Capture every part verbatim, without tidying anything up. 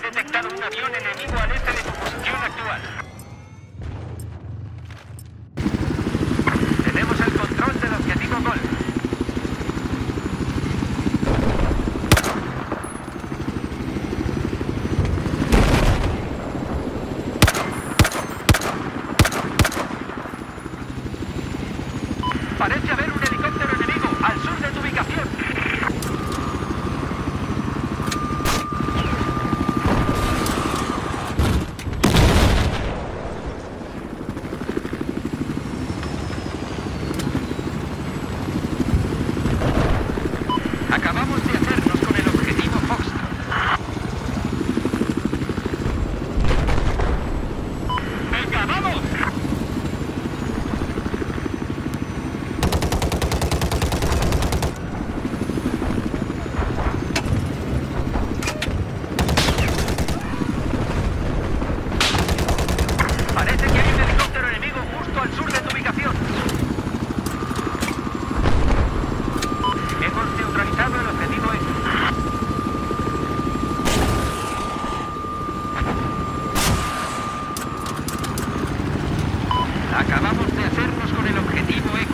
detectado un avión enemigo al este de tu posición actual. Tenemos el control del objetivo Golf. Parece haber un helicóptero enemigo al sur de tu ubicación. Acabamos de hacernos con el objetivo Foxtrot. ¡Venga, vamos! Parece que hay un helicóptero enemigo justo al sur de tu ubicación. Hemos neutralizado el objetivo X. Acabamos de hacernos con el objetivo X.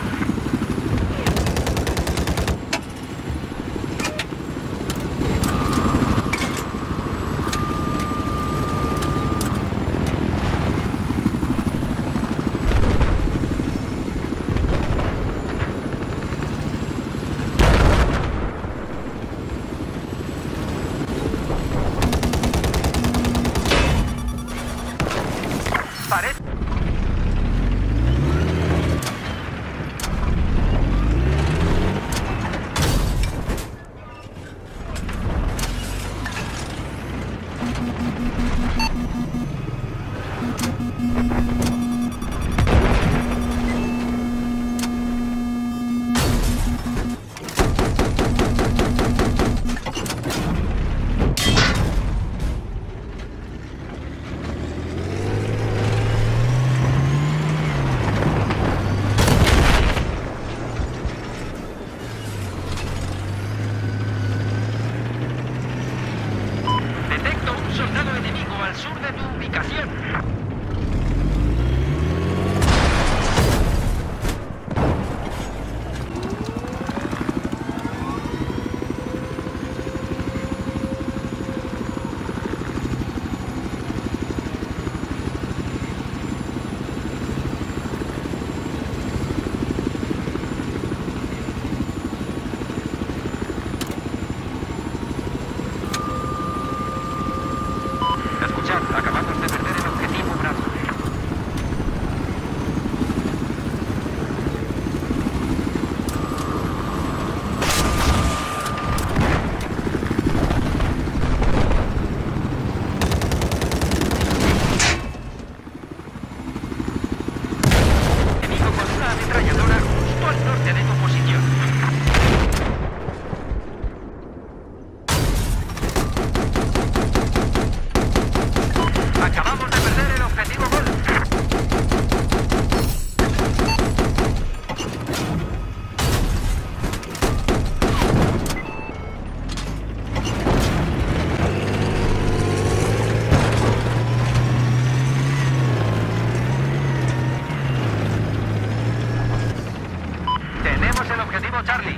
Parece... Detecto un soldado enemigo al sur de tu ubicación. Escuchad, acabamos de perder el objetivo Bravo. Enemigo con una ametralladora justo al norte de tu posición. Acabamos de perder el objetivo Golf. Tenemos el objetivo Charlie.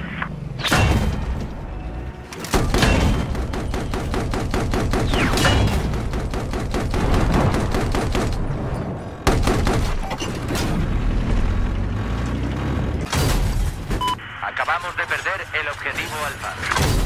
Acabamos de perder el objetivo Alfa.